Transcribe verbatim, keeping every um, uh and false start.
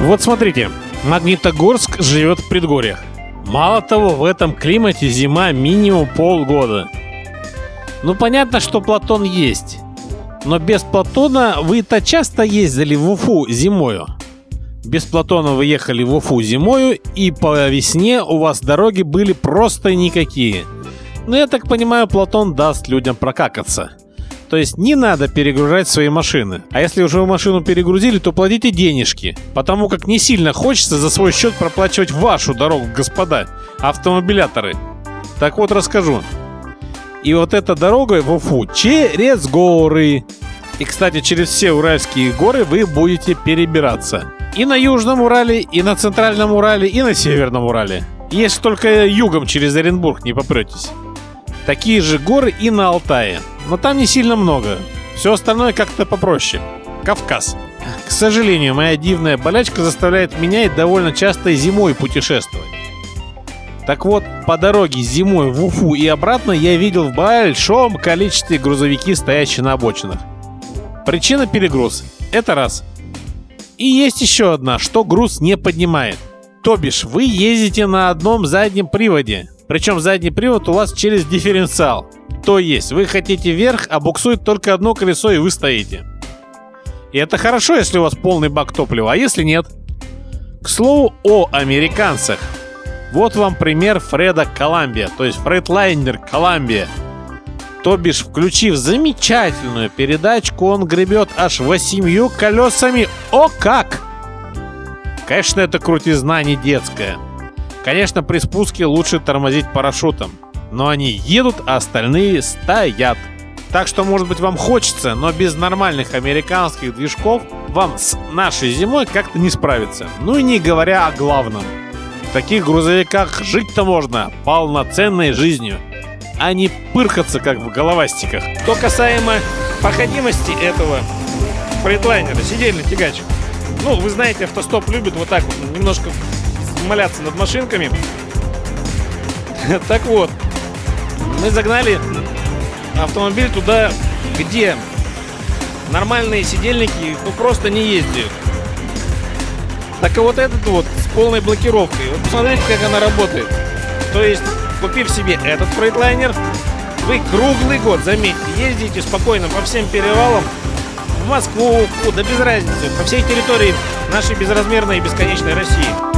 Вот смотрите, Магнитогорск живет в предгорьях. Мало того, в этом климате зима минимум полгода. Ну понятно, что Платон есть. Но без Платона вы-то часто ездили в Уфу зимою. Без Платона вы ехали в Уфу зимою, и по весне у вас дороги были просто никакие. Но я так понимаю, Платон даст людям прокакаться. То есть не надо перегружать свои машины. А если уже вы машину перегрузили, то платите денежки. Потому как не сильно хочется за свой счет проплачивать вашу дорогу, господа автомобиляторы. Так вот расскажу. И вот эта дорога в Уфу через горы. И, кстати, через все Уральские горы вы будете перебираться. И на Южном Урале, и на Центральном Урале, и на Северном Урале. Если только югом через Оренбург не попретесь. Такие же горы и на Алтае. Но там не сильно много. Все остальное как-то попроще. Кавказ. К сожалению, моя дивная болячка заставляет меня и довольно часто зимой путешествовать. Так вот, по дороге зимой в Уфу и обратно я видел в большом количестве грузовики, стоящие на обочинах. Причина — перегруз. Это раз. И есть еще одна, что груз не поднимает. То бишь, вы ездите на одном заднем приводе. Причем задний привод у вас через дифференциал. То есть, вы хотите вверх, а буксует только одно колесо, и вы стоите. И это хорошо, если у вас полный бак топлива, а если нет? К слову о американцах. Вот вам пример Фреда Коламбия, то есть Фрейдлайнер Коламбия. То бишь, включив замечательную передачку, он гребет аж восемью колесами. О как! Конечно, это крутизна не детская. Конечно, при спуске лучше тормозить парашютом. Но они едут, а остальные стоят. Так что, может быть, вам хочется, но без нормальных американских движков вам с нашей зимой как-то не справиться. Ну и не говоря о главном. В таких грузовиках жить-то можно полноценной жизнью, а не пырхаться, как в головастиках. Что касаемо проходимости этого фрейдлайнера, сидельный тягач. Ну, вы знаете, автостоп любит вот так вот немножко маляться над машинками. Так вот, мы загнали автомобиль туда, где нормальные сидельники ну просто не ездят. Так и вот этот вот с полной блокировкой. Вот посмотрите, как она работает. То есть, купив себе этот фрейдлайнер, вы круглый год, заметьте, ездите спокойно по всем перевалам, в Москву, да без разницы, по всей территории нашей безразмерной и бесконечной России.